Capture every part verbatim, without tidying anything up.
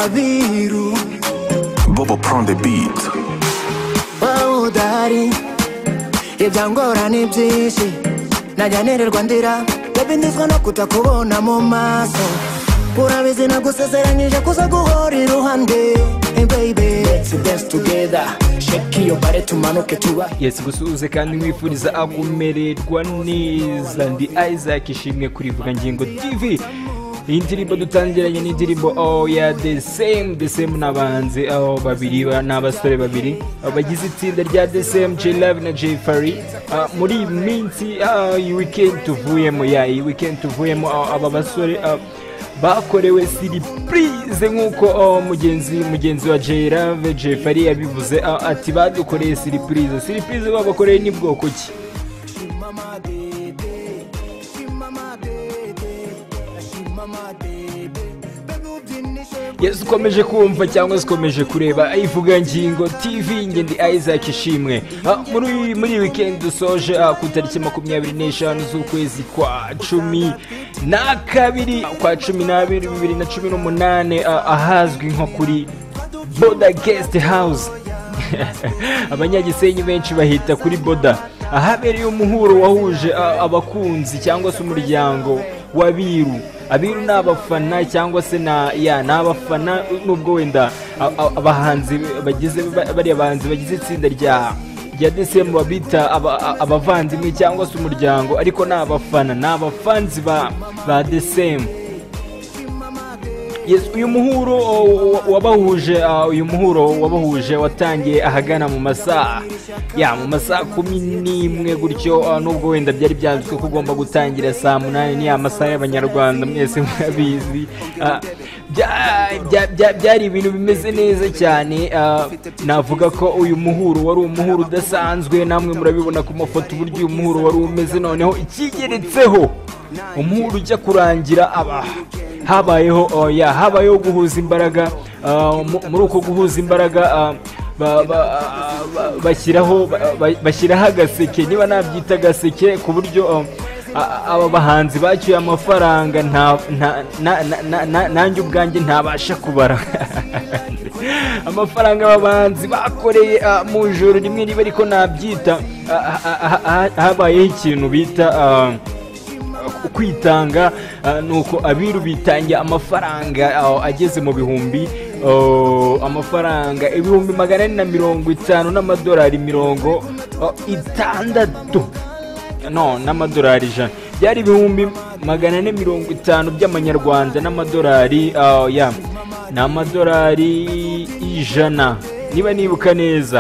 Abiru Bobo prend des beats. Wow dari Ibyangora ni byinshi Najyanererwa ndira Baby ndizwa no kutakubona mu maso Urabizi nagusezeranyije kuza guhora iruhande Hey baby let's dance together Shake your body tumanuke tuba Yes gusuhuze kandi mwifuriza akumererwa neza ndi Isaac Ishimwe kuri Vuga Ngingo T V. Iyi ndirimbo dutangiranye n'indirimbo oh yeah the same the same nabanze aho babiri n'abasore babiri bagize itsinda rya the same J Love na J Fari uh, muri iyi minsi uh, iyi weekend tuvuyemo ya iyi weekend tuvuyemo uh, aba basore uh, bakorewe surprise nkuko uh, mugenzi mugenzi wa J Love J Fari yabivuze uh, ati badukoreye surprise surprise babakoreye ni bwoko ki? Yes ukomeje kumva cyangwa ukomeje kureba Ivuga Ngingo T V nge ndi Isaac Ishimwe uh, muri muri weekend dusoje uh, ku tariki makumyabiri n'eshanu z'ukwezi kwa cumi na kabiri kwa cumi n'abiri bibiri na cumi n'umunane uh, ahazwi nko kuri Boda Guest House abanyagisenyi benshi bahita kuri Boda ahabereye umuhuro wahuje uh, abakunzi cyangwa se umuryango w'Abiru. Abiru n'abafana cyangwa se na ya n'abafana nubwo wenda abahanzi bagize bari abahanzi bagize itsinda rya rya D C M babita abavandimwe cyangwa se umuryango ariko n'abafana n'abafanzi ba ba D C M. Yes uyu muhuro wabahuje uyu muhuro wabahuje watangiye ahagana mu masaha ya mu masaha kumi n'imwe gutyo nubwo wenda byari byanditswe ko ugomba gutangira saa munani ni amasaha y'abanyarwanda mwese mwabizi byari ibintu bimeze neza cyane. Navuga ko uyu muhuro wari umuhuro udasanzwe namwe murabibona ku mafoto uburyo uyu muhuro wari umeze noneho ikigeretseho umuhuro ujya kurangira aba habayeho oh ya habayeho guhuza imbaraga muri uko guhuza imbaraga bashyiraho bashyiraho agaseke niba nabyita agaseke ku buryo aba bahanzi bacyuye amafaranga nanjye ubwanjye ntabasha kubara amafaranga abahanzi bakoreye mu ijoro rimwe riba ariko nabyita habayeho ikintu bita kwitanga nuko Abiru bitangiye amafaranga ageze mu bihumbi amafaranga ibihumbi magana ane na mirongo itanu n'amadolari mirongo itandatu no n'amadolari ijana byari ibihumbi magana ane mirongo itanu by'amanyarwanda n'amadolari ya n'amadolari ijana niba nibuka neza.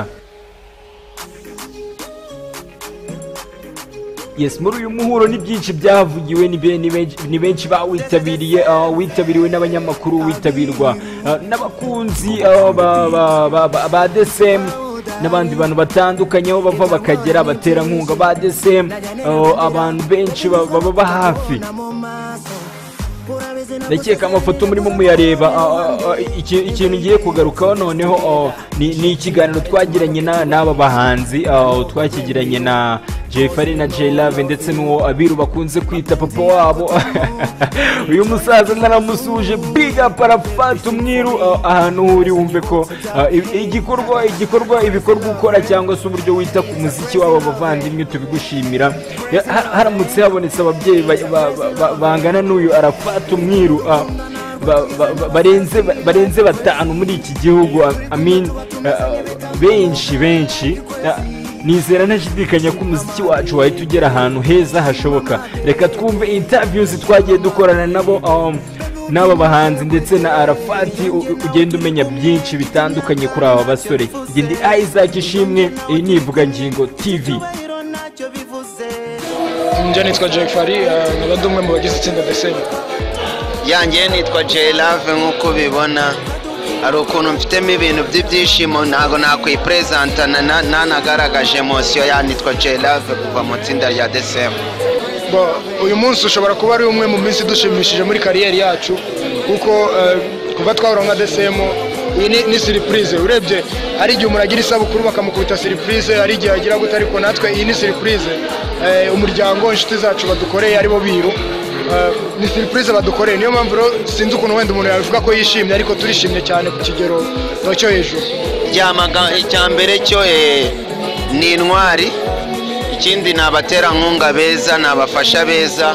Yes muri uyu muhuro ni byinshi byavugiwe ni benshi bawitabiriye witabiriwe n'abanyamakuru witabirwa n'abakunzi ba D C M n'abandi bantu batandukanye aho bava bakagera batera nkunga ba D C M abantu benshi baba hafi. Ndakeka amafoto murimo muyareba ikintu ngiye kugarukaho noneho ni ikiganiro twagiranye n'aba bahanzi twakigiranye na J Fari na J Love ndetse n'uwo Abiru bakunze kwita papa wabo uyu musaza naramusuje big up Arafat Umwiru ahantu uri wumve ko igikorwa igikorwa ibikorwa ukora cyangwa se uburyo wita ku muziki wabo bavandimwe tubigushimira. Haramutse habonetse ababyeyi bangana n'uyu Arafat Umwiru barenze barenze batanu muri iki gihugu amin benshi benshi nizera ntashidikanya ko umuziki wacu wahita ugera ahantu heza hashoboka. Reka twumve interviews twagiye dukorana nabo n'aba bahanzi ndetse na Arafat ugenda umenya byinshi bitandukanye kuri aba basore. Ndi Isaac Ishimwe iyi ni Ivuga Ngingo T V. Njye nitwa J Fari n'abandi umwe mu bagize itsinda D C M. Yanjye nitwa J Love nkuko bibona ari ukuntu mfitemo ibintu by'ibyishimo ntago nakwipresenta nanagaragaje emotion ya nitwa J Love kuva mu tsinda rya D C M. Bo uyu munsi ushobora kuba ari umwe mu minsi dushimishije muri kariyeri yacu kuko kuva twahura nka D C M iyi ni surprise urebye ari igihe umuntu agira isabukuru bakamukubita surprise ari igihe agira gute ariko natwe iyi ni surprise umuryango inshuti zacu badukoreye ari bo Biru eh, ni surprise badukoreye niyo mpamvu rero sinzi ukuntu wenda umuntu yabivuga ko yishimye ariko turishimye cyane ku kigero cyo hejuru. Ryamaga icyambere cyo eh, ni intwari, ikindi ni abaterankunga beza, ni abafasha beza,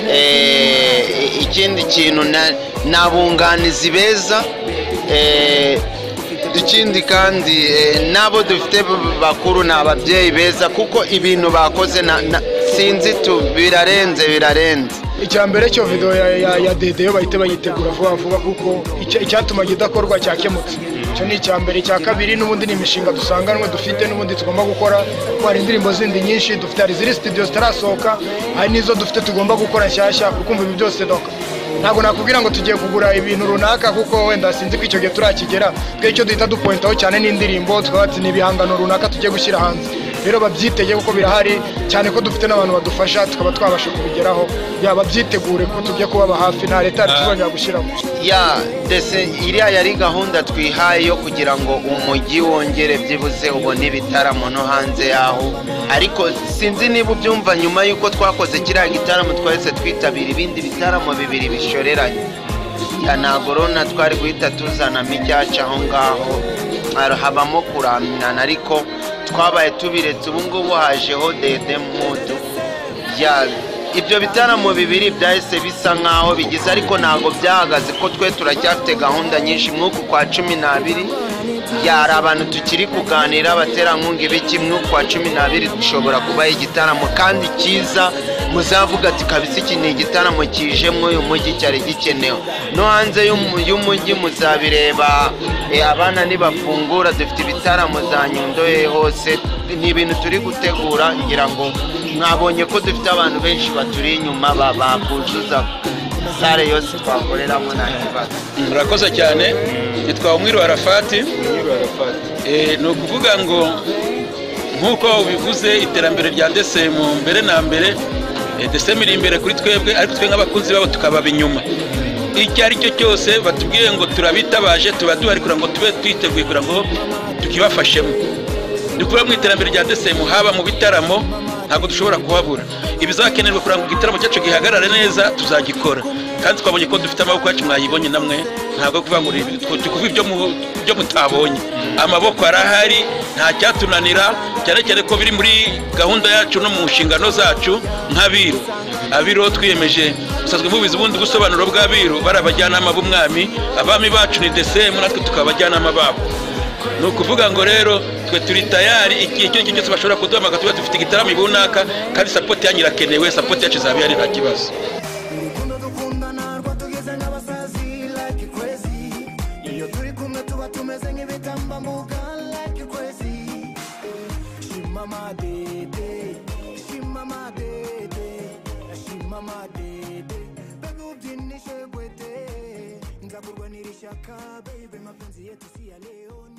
eh, ikindi kintu ni abunganizi beza, eh, ikindi kandi eh, nabo dufite bakuru ni ababyeyi beza kuko ibintu bakoze na, na, sinzi tu birarenze birarenze. Icyambere cyo video ya, ya, ya Dedeyo bahite bayitegura vuba vuba kuko icyatuma kidakorwa cyakemutse. Cyo ni icyambere, cya kabiri n'ubundi ni imishinga dusanganwe dufite n'ubundi tugomba gukora, ko hari indirimbo zindi nyinshi dufite, hari ziri studio zitarasohoka, hari nizo dufite tugomba gukora nshyashya ukumva ibi byose doka. Ntabwo nakubwira ngo tugiye kugura ibintu runaka kuko wenda sinzi ko icyo gihe turakigera, twe icyo duhita dupointaho cyane n'indirimbo twabati n'ibihangano runaka tugiye gushyira hanze. Rero babyitege kuko birahari cyane ko dufite n'abantu badufasha tukaba twabasha kubigeraho, yaba byitegure ko tujye kubaba hafi nta leta tuzongera gushyiramo. Ya dese iriya yari gahunda twihaye yo kugira ngo umujyi wongere byibuze ubone ibitaramo no hanze yaho, ariko sinzi niba ubyumva nyuma yuko twakoze kiriya gitaramo twahise twitabira ibindi bitaramo bibiri bishoreranye. Ya nagorona twari guhita tuzana mijyaca aho ngaho, habamo kuramyana ariko twabaye tubiretse ubu ngubu hajeho Dede Mudu. Ya ibyo bitaramo bibiri byahise bisa nkaho bigize ariko ntago byahagaze ko twe turacyafite gahunda nyinshi mwuku kwa cumi n'abiri. Yari abantu tukiri kuganira abaterankunga ibiki mwuku kwa cumi n'abiri dushobora kubaha igitaramo kandi cyiza muzavuga ati kabisa iki ni igitaramo kijemwe uyu mujyi cyari gikenewe. No hanze y'umujyi muzabireba, e, abana nibafungura dufite ibitaramo za Nyundo hose, ni ibintu turi gutegura ngira ngo mwabonye ko dufite abantu benshi baturi inyuma bakuzuza sare yose twakoreramo nta kibazo. Murakoze cyane. Nitwa Umwiru Arafati. Eh, no kuvuga ngo nkuko ubivuze iterambere rya Desemu mbere na mbere, Desemu iri imbere kuri twebwe ariko twe nk'abakunzi babo tukababa inyuma. Icyo ari cyo cyose batubwiye ngo turabitabaje tuba duhari kugira ngo tube twiteguye kugira ngo tukibafashemo. Dukura mu iterambere rya Desemu haba mu bitaramo ntabwo dushobora kuhabura. Ibizakenerwa kugira ngo igitaramo cyacu gihagarare neza tuzagikora. Kandi twabonye ko dufite amaboko yacu mwayibonye namwe, ntabwo kuvuga ngo tukuvuga ibyo byo mutabonye. Amaboko arahari nta cyatunanira, cyane cyane ko biri muri gahunda yacu no mu nshingano zacu nk'abiru. Abiru twiyemeje usazwe mubizi ubundi gusobanuro bw'abiru barabajyanama b'umwami, abami bacu ni Desemu natwe tukabajyanama babo. No kuvuga ngo rero twe turi tayari igihe cyo cyose bashobora kuduhamagara tuba dufite igitaramo ibunaka kandi support yanyu irakenewe, support yacu izaba yari nta kibazo. Baby mapenzi yetu si ya leo.